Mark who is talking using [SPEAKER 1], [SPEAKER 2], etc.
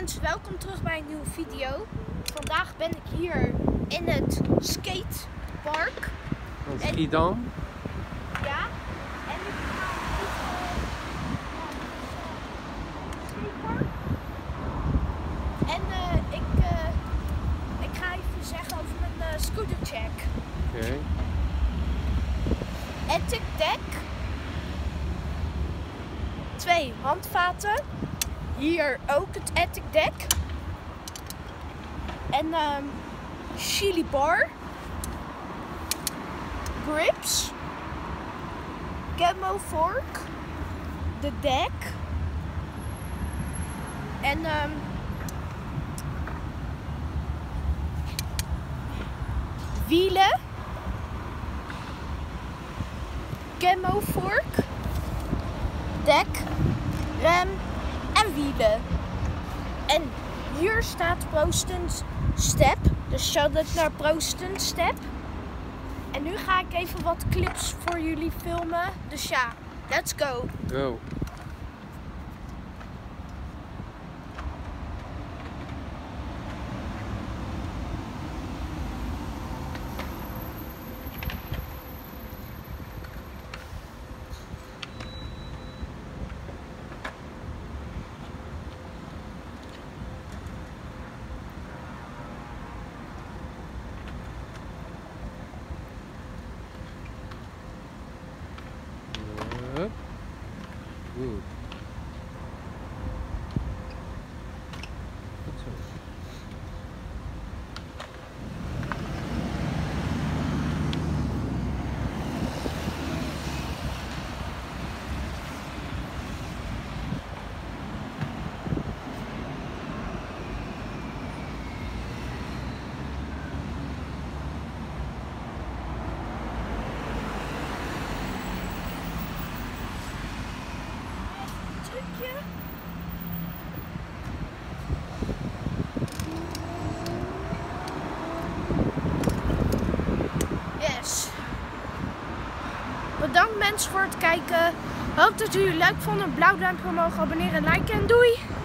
[SPEAKER 1] mensen, welkom terug bij een nieuwe video. Vandaag ben ik hier in het skatepark.
[SPEAKER 2] Schiedam.
[SPEAKER 1] Ja, en ik ga skatepark. En ik ga even zeggen over mijn scootercheck.
[SPEAKER 2] Oké.
[SPEAKER 1] Attic Deck. 2 handvaten. Hier ook het Attic Deck. En chili bar. Grips. Camo fork. De deck. En wielen. Camo fork. Dek. Rem. En wielen. En hier staat Proostens Step. Dus shout-out naar Proostens Step. En nu ga ik even wat clips voor jullie filmen. Dus ja, let's go.
[SPEAKER 2] Go. Goed. Goed zo.
[SPEAKER 1] Yes. Bedankt mensen voor het kijken. Hoop dat jullie het leuk vonden. Blauw duimpje omhoog, abonneren en liken en doei!